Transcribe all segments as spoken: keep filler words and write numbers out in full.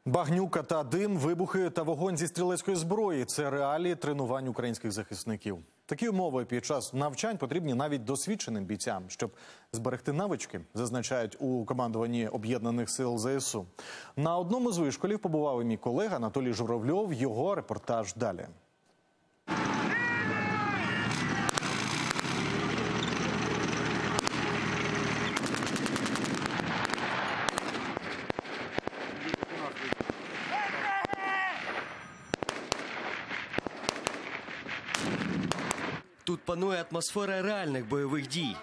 Багнюка та дим, вибухи та вогонь зі стрілецької зброї – це реалії тренувань українських захисників. Такі умови під час навчань потрібні навіть досвідченим бійцям, щоб зберегти навички, зазначають у командуванні Об'єднаних сил ЗСУ. На одному з вишколів побував і мій колега Анатолій Журавльов. Його репортаж далі. Тут панує атмосфера реальних бойових дій.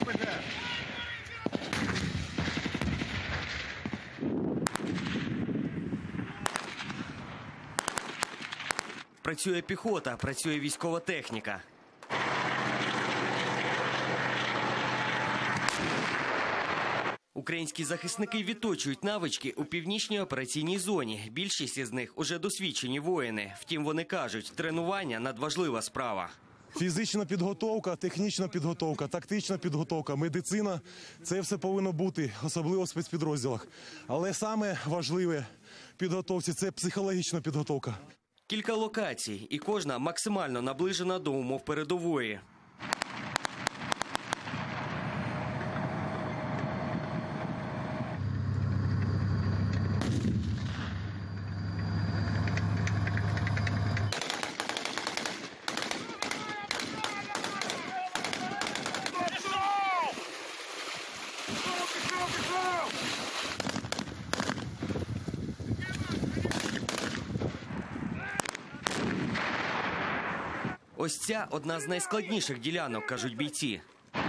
Працює піхота, працює військова техніка. Українські захисники відточують навички у північній операційній зоні. Більшість із них уже досвідчені воїни. Втім, вони кажуть, тренування – надважлива справа. Фізична підготовка, технічна підготовка, тактична підготовка, медицина – це все повинно бути, особливо в спецпідрозділах. Але саме важливе в підготовці – це психологічна підготовка. Кілька локацій, і кожна максимально наближена до умов передової. Ось ця одна з найскладніших ділянок, кажуть бійці.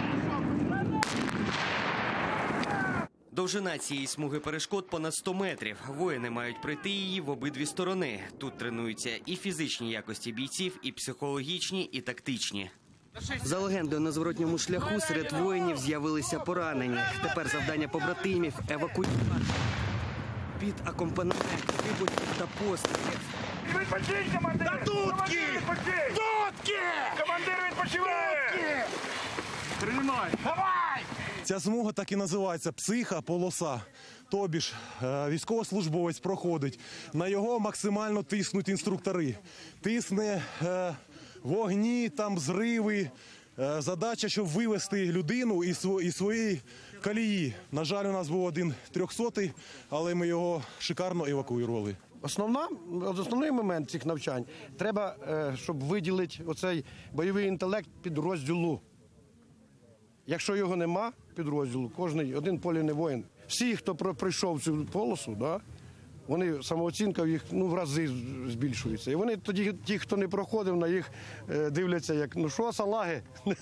Довжина цієї смуги перешкод понад сто метрів. Воїни мають пройти її в обидві сторони. Тут тренуються і фізичні якості бійців, і психологічні, і тактичні. За легендою, на зворотньому шляху серед воїнів з'явилися поранені. Тепер завдання побратимів – евакуювати під акомпанемент вибухів та пострілів. Відпочинь, командир! Дудки! Дудки! Командир, відпочиває! Приймай! Давай! Ця смуга так і називається – психополоса. Тобі ж військовослужбовець проходить. На його максимально тиснуть інструктори. Тисне е, вогні, там зриви. Е, задача, щоб вивести людину із, із своєї колії. На жаль, у нас був один трьохсотий, але ми його шикарно евакуювали. Основна, основний момент цих навчань – треба, щоб виділити оцей бойовий інтелект підрозділу. Якщо його нема, підрозділу, кожен один полівний воїн. Всі, хто пройшов цю полосу, да, вони, самооцінка в їх ну, в рази збільшується. І вони тоді, ті, хто не проходив, на їх дивляться, як, ну що, салаги?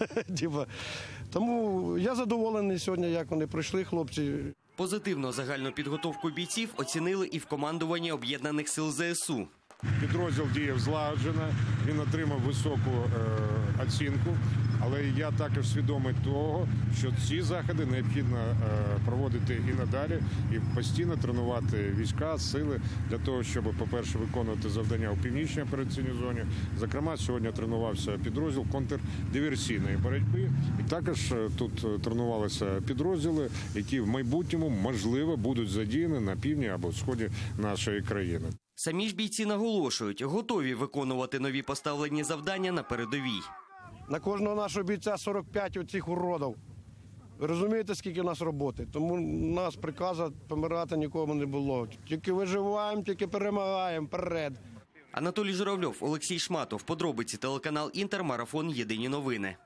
Тому я задоволений сьогодні, як вони пройшли, хлопці. Позитивно загальну підготовку бійців оцінили і в командуванні Об'єднаних сил ЗСУ. Підрозділ діяв злагоджено, він отримав високу е, оцінку, але я також свідомий того, що ці заходи необхідно е, проводити і надалі, і постійно тренувати війська, сили для того, щоб, по-перше, виконувати завдання у північній операційній зоні. Зокрема, сьогодні тренувався підрозділ контрдиверсійної боротьби, і також тут тренувалися підрозділи, які в майбутньому, можливо, будуть задіяні на півдні або сході нашої країни. Самі ж бійці наголошують, готові виконувати нові поставлені завдання на передовій. На кожного нашого бійця сорок п'ять оцих уродів. Ви розумієте, скільки у нас роботи? Тому у нас приказу помирати нікому не було. Тільки виживаємо, тільки перемагаємо, вперед. Анатолій Журавльов, Олексій Шматов. Подробиці телеканал «Інтер», марафон «Єдині новини».